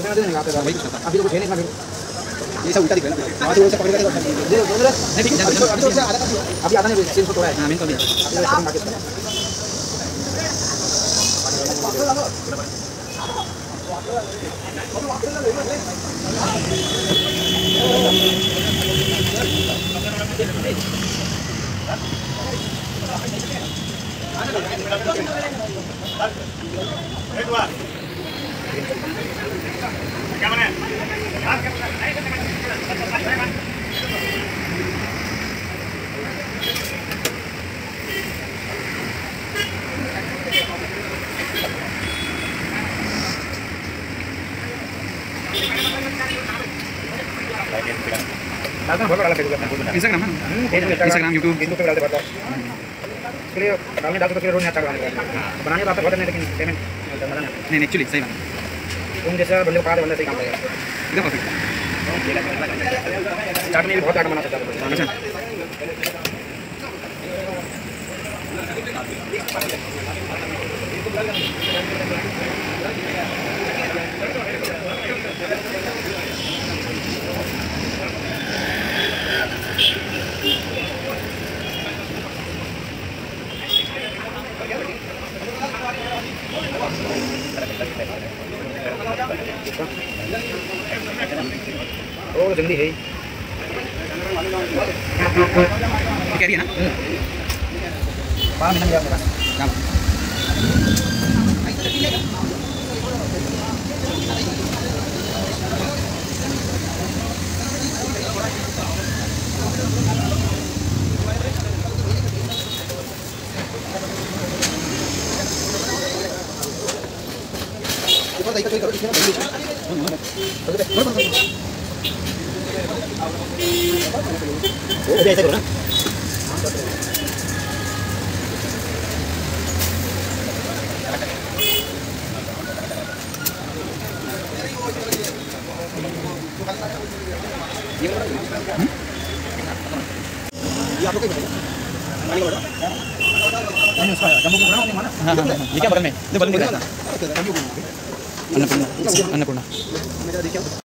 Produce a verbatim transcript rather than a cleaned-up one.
वही कुछ था। अभी तो कुछ है नहीं इसमें। ये सब उल्टा दिख रहा है ना, वहाँ से उसे पकड़ के दे दो दो नहीं ठीक है, अभी तो अभी तो आधा कर दिया। अभी आधा नहीं सेम थोड़ा है। हाँ मैंने तो दिया। अभी सेकंड मार्केट का क्या बने इंस्टाग्राम है इंस्टाग्राम यूट्यूब फेसबुक पे डालते पड़ता है इसके लिए डालने डालते तो फिर रोज नहीं अच्छा बनाने का बनाने तो आता बहुत नहीं लेकिन पेमेंट मिलता नहीं। नहीं एक्चुअली सही बात तुम जैसा बंदे को कहा बंदा सही काम करेगा एकदम परफेक्ट। चाट में भी बहुत आइटम बना सकता है। अच्छा और जल्दी है कह रही है ना बारह महीना मेरा मेरा काम ऐसे करो ना ये आप लोग नहीं उसका जम्मू को बनाना माना। हाँ हाँ ये क्या बगल में बगल में अन्नपूर्णा अन्नपूर्णा